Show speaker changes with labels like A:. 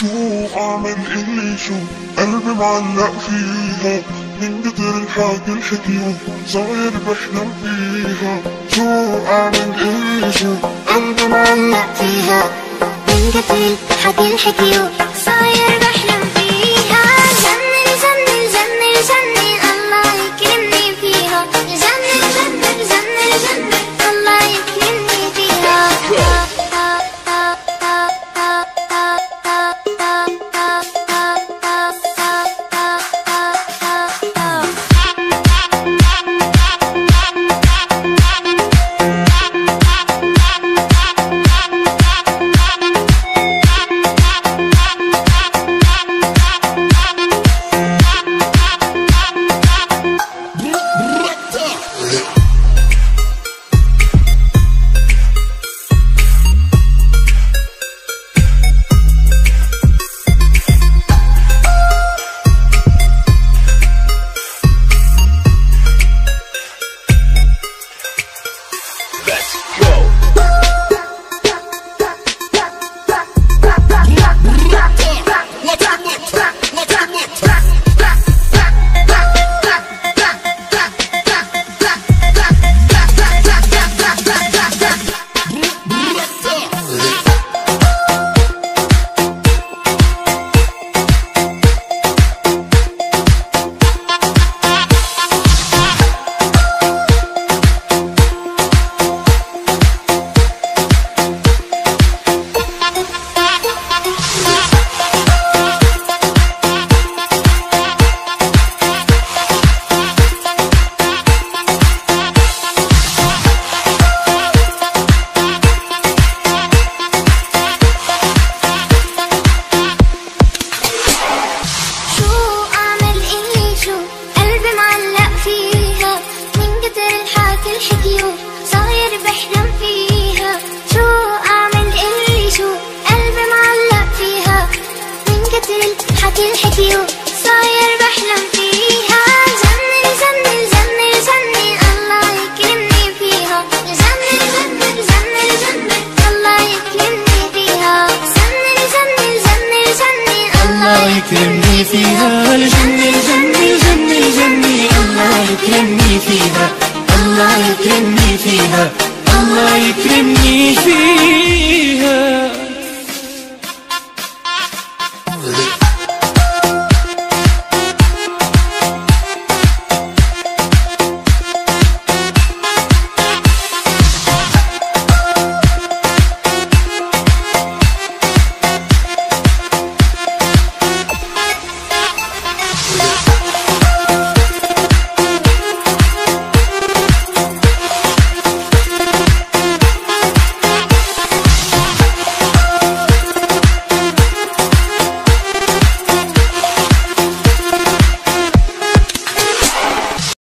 A: شو اعمل اللي شو قلبي معلق فيها من كتر الحكي الحكيو صاير بحلم فيها. شو اعمل اللي شو قلبي معلق فيها
B: من كتر الحكي الحكيو صاير بحلم فيها. جنن جنن جنن جنن الله يكرمني فيها. جنن جنن جنن جنن الله يكرمني فيها. صاير بحلم فيها. شو اعمل اللي شو قلبي معلق فيها من كتر الحكي الحكيو صاير بحلم فيها. جنن جنن جنن جنن الله يكرمني فيها. جنن جنن جنن جنن الله يكرمني فيها. جنن جنن جنن جنن الله يكرمني فيها. جنن جنن جنن جنن الله يكرمني فيها. الله يكرمني فيها. الله يكرمني فيها.